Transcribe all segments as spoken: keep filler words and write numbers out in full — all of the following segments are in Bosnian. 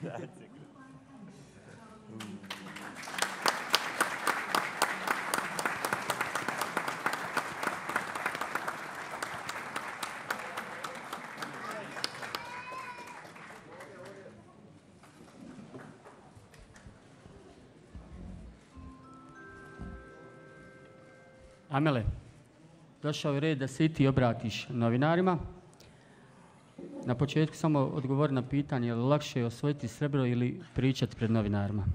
Amele, došao je red da se i ti obratiš novinarima. Na početku samo odgovori na pitanje, je li lakše osvojiti srebro ili pričati pred novinarima?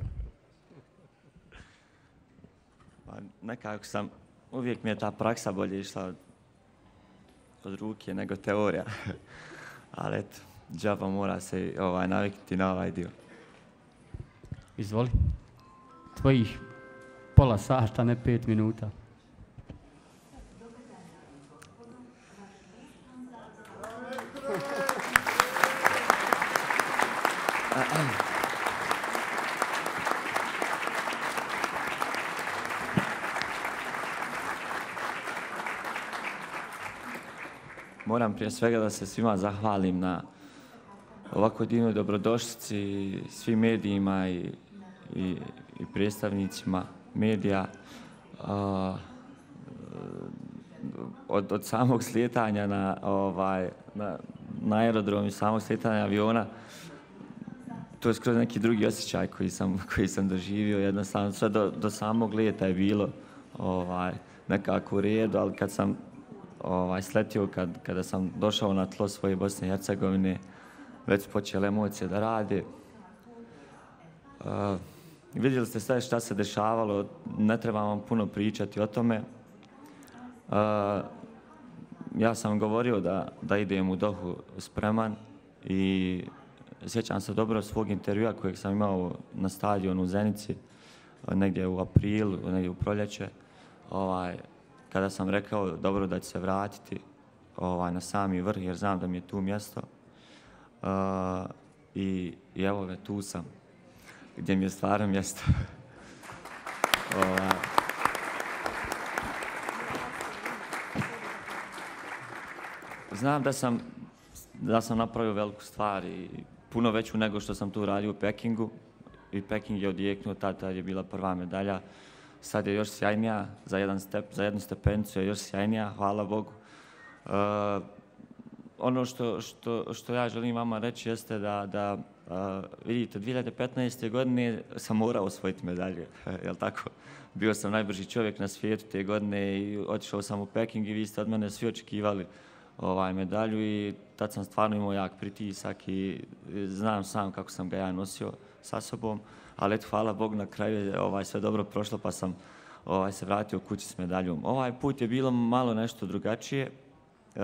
Pa nekako sam, uvijek mi je ta praksa bolje išla od, od ruke nego teorija. Ali eto, džaba mora se ovaj, naviknuti na ovaj dio. Izvoli. Tvojih pola sata, ne pet minuta. Moram prije svega da se svima zahvalim na ovako divnoj dobrodošlici, svim medijima i, i, i predstavnicima medija. Uh, od, od samog slijetanja na, ovaj, na, na aerodrom i samog slijetanja aviona, to je skroz neki drugi osjećaj koji sam, koji sam doživio. Jednostavno sve do, do samog lijeta je bilo ovaj, nekako u redu, ali kad sam ovaj, sletio, kad, kada sam došao na tlo svoje Bosne i Hercegovine, već su počele emocije da rade. Uh, vidjeli ste sve šta se dešavalo, ne trebam vam puno pričati o tome. Uh, ja sam govorio da, da idem u Dohu spreman i sjećam se dobro svog intervjua kojeg sam imao na stadionu u Zenici, negdje u aprilu, negdje u proljeće, ovaj, kada sam rekao dobro da ću se vratiti ovaj, na sami vrh jer znam da mi je tu mjesto. Uh, i, I evo ga, tu sam, gdje mi je stvarno mjesto. ovaj. Znam da sam, da sam napravio veliku stvar i puno veću nego što sam tu radio u Pekingu. I Peking je odjeknuo, tada je bila prva medalja. Sad je još sjajnija, za, jedan step, za jednu stepenicu je još sjajnija, hvala Bogu. Uh, ono što, što, što ja želim vama reći jeste da, da uh, vidite, dvije hiljade petnaeste. godine sam morao osvojiti medalje, jel tako? Bio sam najbrži čovjek na svijetu te godine i otišao sam u Peking i vi ste od mene svi očekivali ovaj, medalju i tad sam stvarno imao jak pritisak i znam sam kako sam ga ja nosio sa sobom. Ali eto, hvala Bogu, na kraju je ovaj, sve dobro prošlo pa sam ovaj, se vratio kući s medaljom. Ovaj put je bilo malo nešto drugačije. E,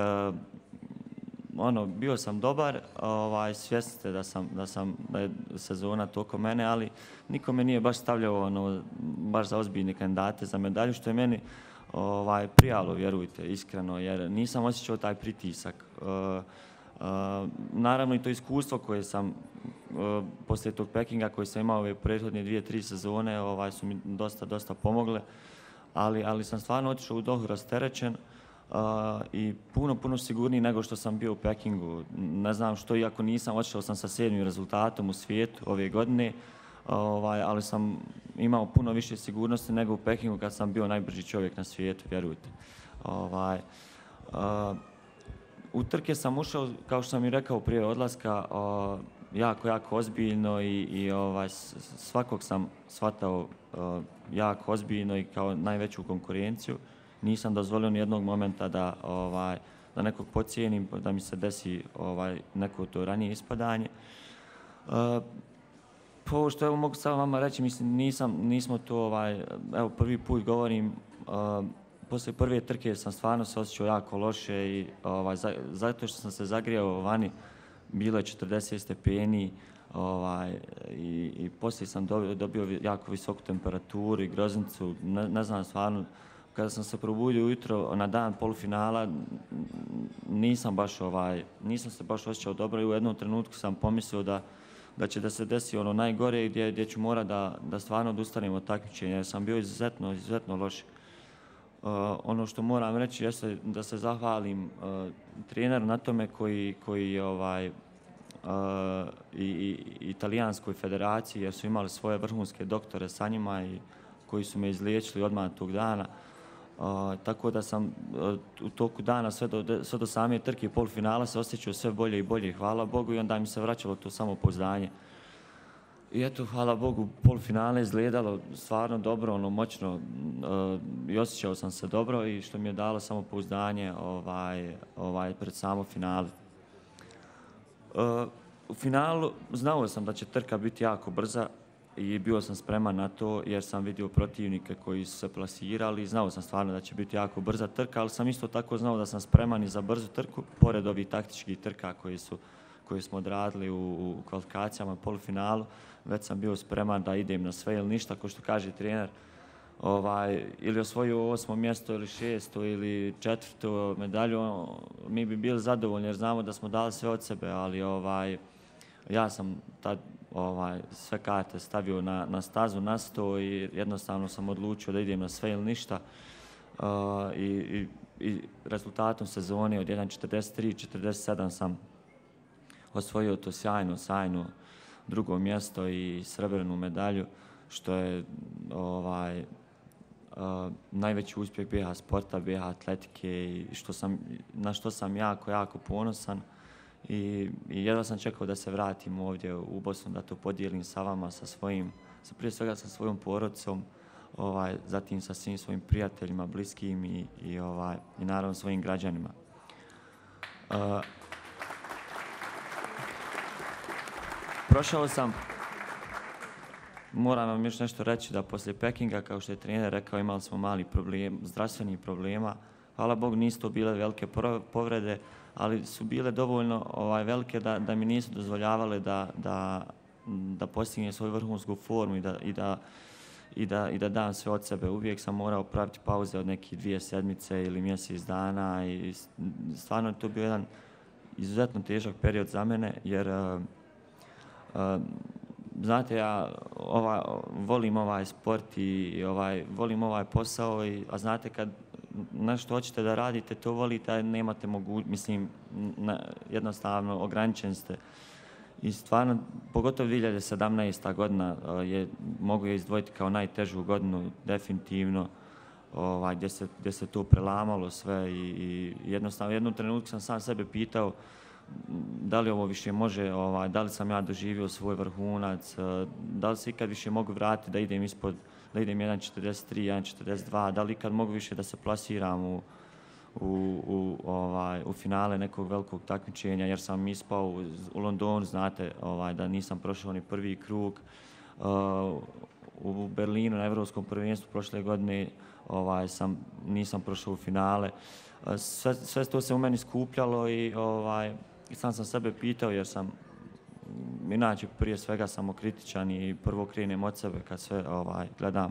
ono, bio sam dobar, ovaj, svjesni ste da, sam, da, sam, da je sezona toliko mene, ali niko me nije baš stavljao ono, baš za ozbiljne kandidate za medalju, što je meni ovaj, prijalo, vjerujte, iskreno, jer nisam osjećao taj pritisak. E, Uh, naravno i to iskustvo koje sam uh, poslije tog Pekinga koji sam imao ove prethodne dvije, tri sezone ovaj, su mi dosta, dosta pomogle, ali, ali sam stvarno otišao u Dohu rasterećen uh, i puno, puno sigurniji nego što sam bio u Pekingu. Ne znam što, iako nisam, otišao sam sa sedmim rezultatom u svijetu ove godine, ovaj, ali sam imao puno više sigurnosti nego u Pekingu kad sam bio najbrži čovjek na svijetu, vjerujte. Ovaj, uh, U trke sam ušao, kao što sam i rekao prije odlaska, o, jako, jako ozbiljno i, i ovaj, svakog sam shvatao o, jako ozbiljno i kao najveću konkurenciju. Nisam dozvolio ni jednog momenta da, ovaj, da nekog podcijenim, da mi se desi ovaj, neko to ranije ispadanje. E, po što evo, mogu samo vama reći, mislim, nisam, nismo to, ovaj, evo prvi put govorim, o, poslije prve trke sam stvarno se osjećao jako loše i ovaj, za, zato što sam se zagrijao vani, bilo je četrdeset stepeni ovaj, i, i poslije sam dobio, dobio jako visoku temperaturu i groznicu, ne, ne znam stvarno, kada sam se probudio ujutro na dan polufinala nisam baš ovaj, nisam se baš osjećao dobro i u jednom trenutku sam pomislio da da će da se desi ono najgore gdje, gdje ću morati da, da stvarno odustanem od takmičenja jer sam bio izuzetno, izuzetno loš. Uh, ono što moram reći jeste da se zahvalim uh, treneru na tome koji, koji ovaj, uh, i, i Italijanskoj federaciji jer su imali svoje vrhunske doktore sa njima i koji su me izliječili odmah tog dana. Uh, tako da sam uh, u toku dana sve do, sve do same trke i polufinala se osjećao sve bolje i bolje, hvala Bogu, i onda mi se vraćalo to samopouzdanje. I eto, hvala Bogu, polufinale izgledalo stvarno dobro, ono, moćno uh, i osjećao sam se dobro i što mi je dalo samopouzdanje ovaj, ovaj, pred samo finale. Uh, u finalu znao sam da će trka biti jako brza i bio sam spreman na to jer sam vidio protivnike koji su se plasirali i znao sam stvarno da će biti jako brza trka, ali sam isto tako znao da sam spreman i za brzu trku, pored ovih taktičkih trka koji su koje smo odradili u, u kvalifikacijama u polufinalu, već sam bio spreman da idem na sve ili ništa, kao što kaže trener, ovaj, ili osvojio osmo mjesto ili šesto ili četvrto medalju, mi bi bili zadovoljni jer znamo da smo dali sve od sebe, ali ovaj, ja sam tad ovaj, sve karte stavio na, na stazu, na sto i jednostavno sam odlučio da idem na sve ili ništa. Uh, i, i, i rezultatom sezone od jedan četrdeset tri četrdeset sedam sam osvojio to sjajno, sjajno drugo mjesto i srebrnu medalju, što je ovaj, uh, najveći uspjeh B H sporta, B H atletike i što sam, na što sam jako, jako ponosan. I, i jedva sam čekao da se vratim ovdje u Bosnu, da to podijelim sa vama, sa svojim, sa, prije svega sa svojom porodicom, ovaj, zatim sa svim svojim prijateljima, bliskim i, i, ovaj, i naravno svojim građanima. Uh, prošao sam, moram vam još nešto reći da poslije Pekinga, kao što je trener rekao, imali smo mali problem, zdravstvenih problema. Hvala Bogu, nisu to bile velike povrede, ali su bile dovoljno ovaj, velike da, da mi nisu dozvoljavale da, da, da postignem svoju vrhunsku formu i da, i, da, i, da, i da dam sve od sebe. Uvijek sam morao praviti pauze od nekih dvije sedmice ili mjesec dana i stvarno je to bio jedan izuzetno težak period za mene jer uh, uh, znate, ja ovaj, volim ovaj sport i ovaj, volim ovaj posao, i, a znate kad nešto hoćete da radite, to volite, a nemate mogućnost, mislim, na, jednostavno ograničeni ste. I stvarno, pogotovo dvije hiljade sedamnaesta. godina je, mogu je izdvojiti kao najtežu godinu, definitivno, ovaj, gdje, se, gdje se to prelamalo sve i, i jednostavno, jednom trenutku sam sam sebe pitao da li ovo više može, ovaj, da li sam ja doživio svoj vrhunac, da li se ikad više mogu vratiti da idem ispod, da idem jedan četrdeset tri, jedan četrdeset dva, da li ikad mogu više da se plasiram u, u, u, ovaj, u finale nekog velikog takmičenja, jer sam ispao u, u Londonu, znate, ovaj, da nisam prošao ni prvi krug. Uh, u Berlinu na Evropskom prvenstvu prošle godine ovaj, sam, nisam prošao u finale. Uh, sve, sve to se u meni skupljalo i ovaj, sam sam sebe pitao jer sam, inače prije svega samokritičan i prvo krenem od sebe kad sve ovaj, gledam.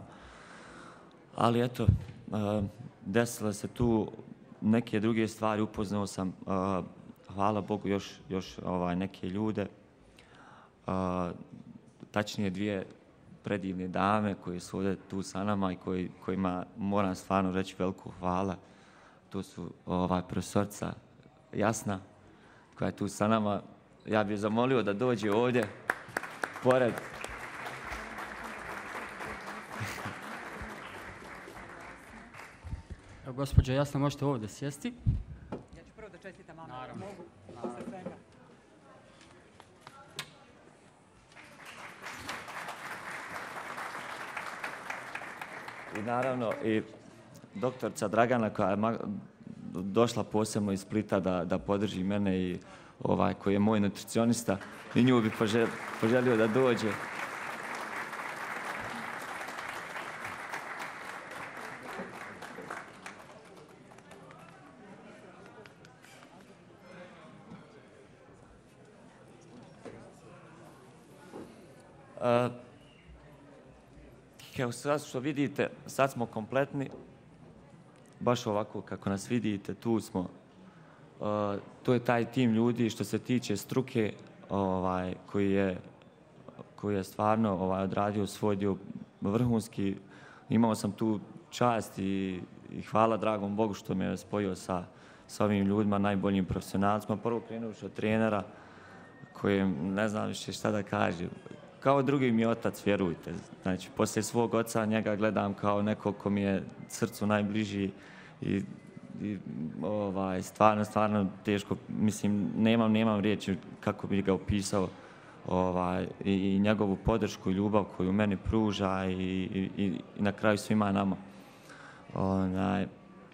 Ali eto, uh, desile se tu neke druge stvari, upoznao sam, uh, hvala Bogu, još, još ovaj, neke ljude, uh, tačnije dvije predivne dame koje su ovdje tu sa nama i koji, kojima moram stvarno reći veliko hvala. To su ovaj, profesorica Jasna koja je tu sa nama. Ja bih zamolio da dođe ovdje pored. Evo, gospođo Jasna, možete ovdje sjesti. Ja ću prvo da čestitam mama. Naravno. Mogu, posle svega. I naravno i doktorica Dragana koja je došla posebno iz Splita da, da podrži mene i ovaj, koji je moj nutricionista, i nju bih poželio, poželio da dođe. Uh, Evo sad što vidite, sad smo kompletni, baš ovako kako nas vidite, tu smo. Uh, to je taj tim ljudi što se tiče struke ovaj, koji, je, koji je stvarno ovaj, odradio svoj dio vrhunski. Imao sam tu čast i, i hvala dragom Bogu što me je spojio sa, sa ovim ljudima, najboljim profesionalcima. Prvo krenuoši od trenera kojem ne znam više šta da kažem. Kao drugi mi je otac, vjerujte. Znači, poslije svog oca njega gledam kao nekog ko mi je srcu najbliži i, i ovaj, stvarno, stvarno teško, mislim, nemam, nemam riječi kako bi ga opisao. Ovaj, i, i njegovu podršku i ljubav koju meni pruža i, i, i na kraju svima nama. Onaj,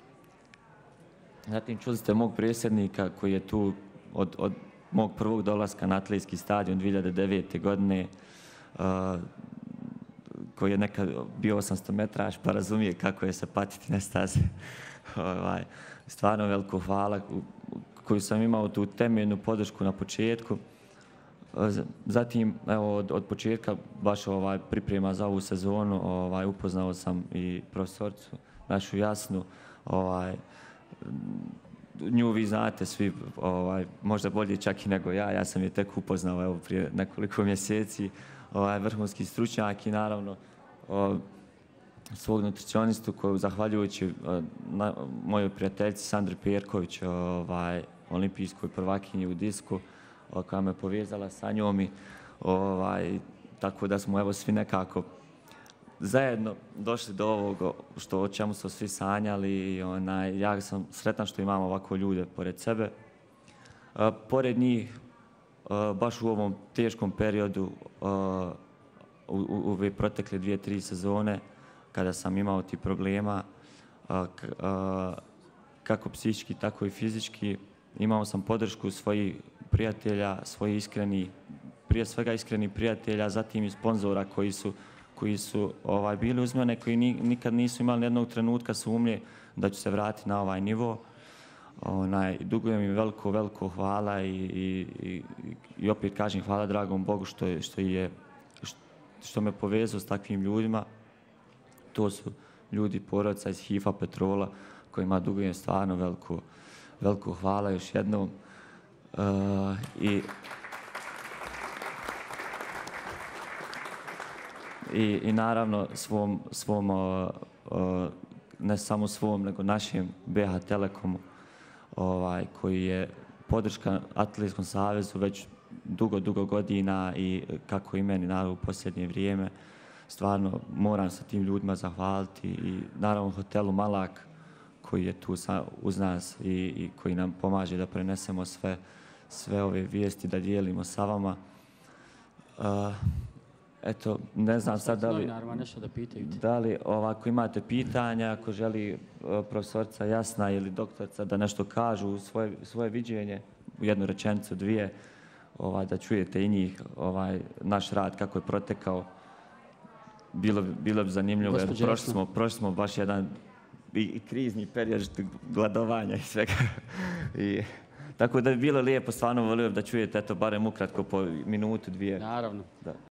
zatim čuli ste mog predsjednika koji je tu od, od mog prvog dolaska na atletski stadion dvije hiljade devete. godine, uh, koji je nekad bio osamsto metraš pa razumije kako je se patiti na stazi. ovaj, stvarno veliko hvala koju sam imao tu temeljnu podršku na početku. Zatim, evo, od, od početka baš ovaj, priprema za ovu sezonu, ovaj, upoznao sam i profesoricu našu Jasnu. Ovaj, nju vi znate svi, ovaj, možda bolje čak i nego ja. Ja sam je tek upoznao evo, prije nekoliko mjeseci. Ovaj, vrhunski stručnjak i naravno o, svog nutricionistu koju, zahvaljujući o, na, mojoj prijateljici Sandri Perković, ovaj, olimpijskoj prvakinji u disku, koja me povezala sa njom i ovaj, tako da smo evo svi nekako zajedno došli do ovoga što, o čemu smo svi sanjali i onaj, ja sam sretan što imam ovako ljude pored sebe. A, pored njih, a, baš u ovom teškom periodu, a, u, u ove protekle dvije, tri sezone, kada sam imao ti problema, a, k, a, kako psihički, tako i fizički, imao sam podršku svojih prijatelja, svojih iskreni, prije svega iskreni prijatelja, zatim i sponzora koji su, koji su ovaj, bili uz mene, koji ni, nikad nisu imali jednog trenutka sumnje da ću se vratiti na ovaj nivo. Onaj, dugujem im veliko, veliko hvala i, i, i, i opet kažem hvala dragom Bogu što, je, što, je, što me povezao s takvim ljudima. To su ljudi porodica iz H I F A Petrola kojima dugujem stvarno veliko, veliko hvala još jednom. Uh, i, i, I naravno svom, svom uh, uh, ne samo svom, nego našem B H Telekomu, ovaj, koji je podrška Atletskom savezu već dugo, dugo godina i kako i meni naravno u posljednje vrijeme. Stvarno moram se tim ljudima zahvaliti i naravno hotelu Malak koji je tu sa, uz nas i, i koji nam pomaže da prenesemo sve, sve ove vijesti, da dijelimo sa vama. Uh, eto, ne znam sad da li, nešto da pitaju. da li ovako imate pitanja, ako želi uh, profesorica Jasna ili doktorica da nešto kažu svoje, svoje viđenje, u jednu rečenicu, dvije, ovaj, da čujete i njih, ovaj, naš rad kako je protekao. Bilo, bilo bi zanimljivo, jer prošli smo, prošli smo baš jedan i, i krizni period gladovanja i svega. I, tako da bi bilo lijepo, stvarno volio da čujete, eto, barem ukratko po minutu, dvije. Naravno. Da.